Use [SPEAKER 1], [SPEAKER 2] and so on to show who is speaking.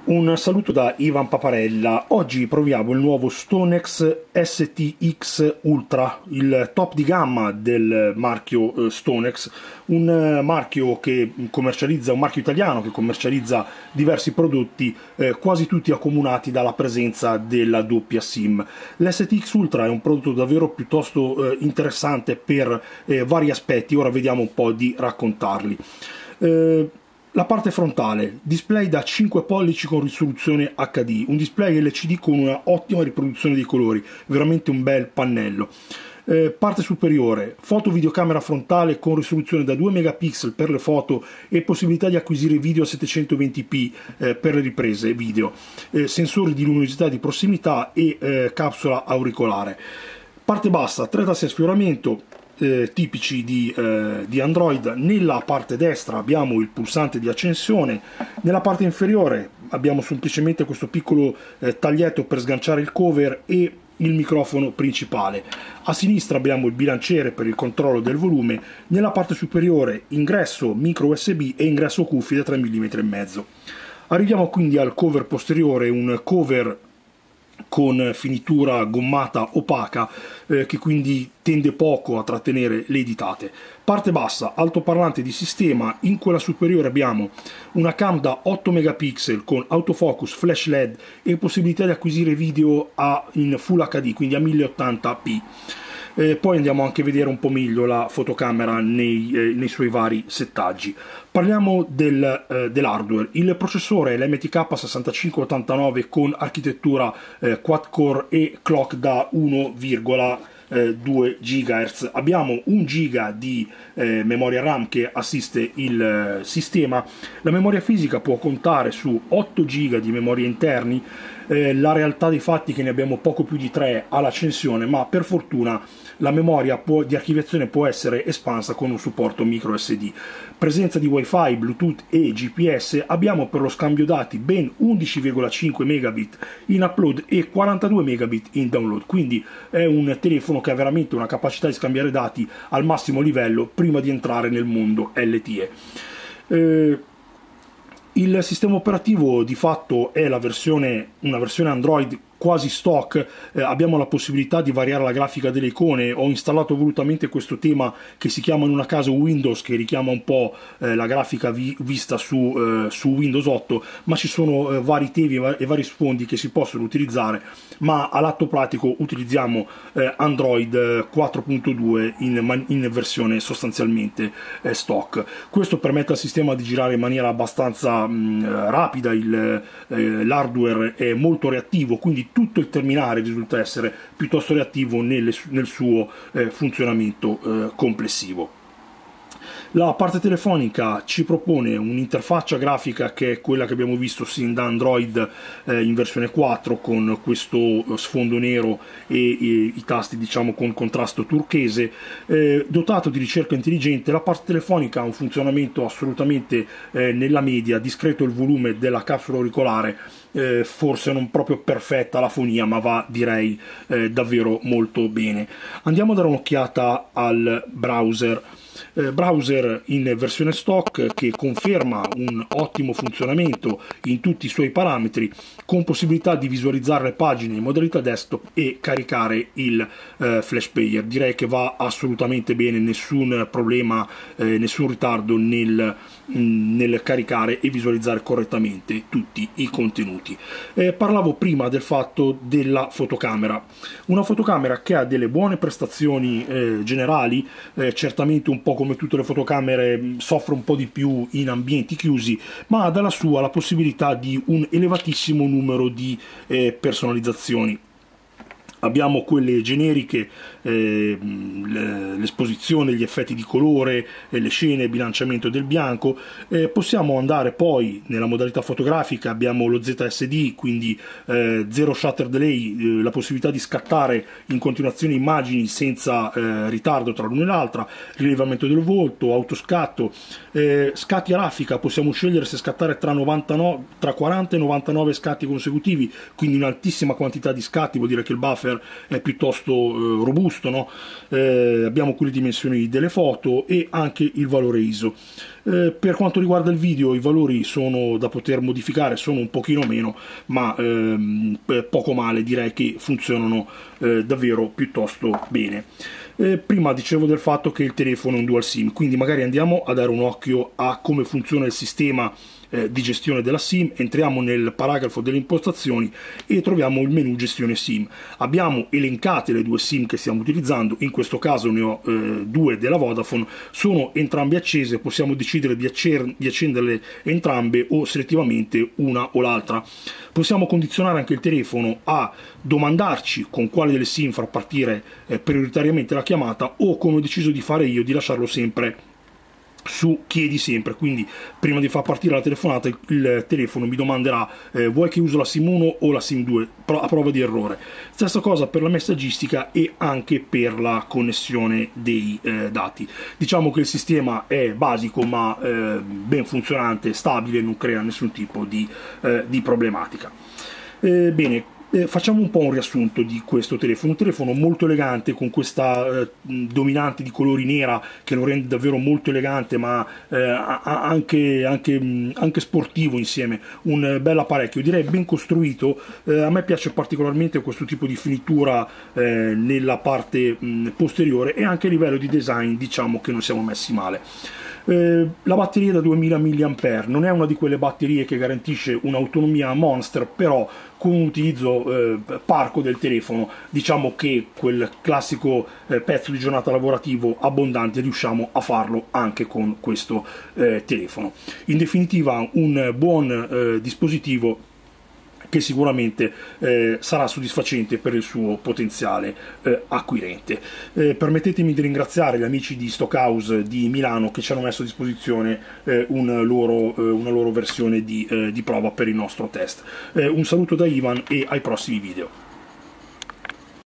[SPEAKER 1] Un saluto da Ivan Paparella. Oggi proviamo il nuovo Stonex STX Ultra, il top di gamma del marchio Stonex, un marchio italiano che commercializza diversi prodotti, quasi tutti accomunati dalla presenza della doppia SIM. L'STX Ultra è un prodotto davvero piuttosto interessante per vari aspetti, ora vediamo un po' di raccontarli. La parte frontale, display da 5 pollici con risoluzione HD, un display LCD con una ottima riproduzione dei colori, veramente un bel pannello. Parte superiore, foto videocamera frontale con risoluzione da 2 megapixel per le foto e possibilità di acquisire video a 720p per le riprese video, sensori di luminosità di prossimità e capsula auricolare. Parte bassa, 3 tasti a sfioramento, tipici di Android. Nella parte destra abbiamo il pulsante di accensione, nella parte inferiore abbiamo semplicemente questo piccolo taglietto per sganciare il cover e il microfono principale. A sinistra abbiamo il bilanciere per il controllo del volume, nella parte superiore ingresso micro USB e ingresso cuffie da 3,5 mm. Arriviamo quindi al cover posteriore, un cover con finitura gommata opaca che quindi tende poco a trattenere le ditate. Parte bassa, altoparlante di sistema, in quella superiore abbiamo una cam da 8 megapixel con autofocus, flash LED e possibilità di acquisire video in Full HD, quindi a 1080p. Poi andiamo anche a vedere un po' meglio la fotocamera nei suoi vari settaggi. Parliamo dell'hardware. Il processore è l'MTK 6589 con architettura quad-core e clock da 1,2 GHz. Abbiamo 1 GB di memoria RAM che assiste il sistema. La memoria fisica può contare su 8 GB di memoria interni. La realtà dei fatti è che ne abbiamo poco più di 3 all'accensione, ma per fortuna la memoria di archiviazione può essere espansa con un supporto micro SD. Presenza di Wi-Fi, Bluetooth e GPS. Abbiamo per lo scambio dati ben 11,5 megabit in upload e 42 megabit in download, quindi è un telefono che ha veramente una capacità di scambiare dati al massimo livello prima di entrare nel mondo LTE. Il sistema operativo di fatto è una versione Android quasi stock. Abbiamo la possibilità di variare la grafica delle icone. Ho installato volutamente questo tema che si chiama in una caso Windows, che richiama un po' la grafica vista su Windows 8, ma ci sono vari temi e vari sfondi che si possono utilizzare, ma all'atto pratico utilizziamo Android 4.2 in versione sostanzialmente stock. Questo permette al sistema di girare in maniera abbastanza rapida, l'hardware è molto reattivo, quindi tutto il terminale risulta essere piuttosto reattivo nel suo funzionamento complessivo. La parte telefonica ci propone un'interfaccia grafica che è quella che abbiamo visto sin da Android in versione 4, con questo sfondo nero e i tasti diciamo con contrasto turchese, dotato di ricerca intelligente. La parte telefonica ha un funzionamento assolutamente nella media, discreto il volume della capsula auricolare, forse non proprio perfetta la fonia, ma va direi davvero molto bene. Andiamo a dare un'occhiata al browser in versione stock, che conferma un ottimo funzionamento in tutti i suoi parametri, con possibilità di visualizzare le pagine in modalità desktop e caricare il flash player. Direi che va assolutamente bene, nessun problema, nessun ritardo nel caricare e visualizzare correttamente tutti i contenuti. Parlavo prima del fatto della fotocamera, una fotocamera che ha delle buone prestazioni generali, certamente un po' come tutte le fotocamere soffre un po' di più in ambienti chiusi, ma ha dalla sua la possibilità di un elevatissimo numero di personalizzazioni. Abbiamo quelle generiche, l'esposizione, gli effetti di colore, le scene, il bilanciamento del bianco. Possiamo andare poi nella modalità fotografica, abbiamo lo ZSD, quindi zero shutter delay, la possibilità di scattare in continuazione immagini senza ritardo tra l'una e l'altra, rilevamento del volto, autoscatto, scatti a raffica. Possiamo scegliere se scattare tra 40 e 99 scatti consecutivi, quindi un'altissima quantità di scatti, vuol dire che il buffer sensor è piuttosto robusto, no? Abbiamo qui le dimensioni delle foto e anche il valore ISO. Per quanto riguarda il video, i valori sono da poter modificare, sono un pochino meno, ma poco male, direi che funzionano davvero piuttosto bene. Prima dicevo del fatto che il telefono è un dual SIM, quindi magari andiamo a dare un occhio a come funziona il sistema di gestione della SIM. Entriamo nel paragrafo delle impostazioni e troviamo il menu gestione SIM. Abbiamo elencate le due SIM che stiamo utilizzando, in questo caso ne ho due della Vodafone, sono entrambe accese, possiamo decidere di accenderle entrambe o selettivamente una o l'altra. Possiamo condizionare anche il telefono a domandarci con quale delle SIM far partire prioritariamente la chiamata, o, come ho deciso di fare io, di lasciarlo sempre su chiedi sempre. Quindi prima di far partire la telefonata il telefono mi domanderà vuoi che uso la SIM 1 o la SIM 2 a prova di errore. Stessa cosa per la messaggistica e anche per la connessione dei dati. Diciamo che il sistema è basico ma ben funzionante, stabile, non crea nessun tipo di problematica. Bene, facciamo un po' un riassunto di questo telefono. Un telefono molto elegante, con questa dominante di colori nera che lo rende davvero molto elegante, ma anche sportivo insieme. Un bel apparecchio, direi ben costruito. A me piace particolarmente questo tipo di finitura nella parte posteriore, e anche a livello di design diciamo che non siamo messi male. La batteria da 2000 mAh non è una di quelle batterie che garantisce un'autonomia monster, però con un utilizzo parco del telefono, diciamo che quel classico pezzo di giornata lavorativo abbondante riusciamo a farlo anche con questo telefono. In definitiva, un buon dispositivo che sicuramente sarà soddisfacente per il suo potenziale acquirente. Permettetemi di ringraziare gli amici di Stockhouse di Milano che ci hanno messo a disposizione una loro versione di prova per il nostro test. Un saluto da Ivan e ai prossimi video.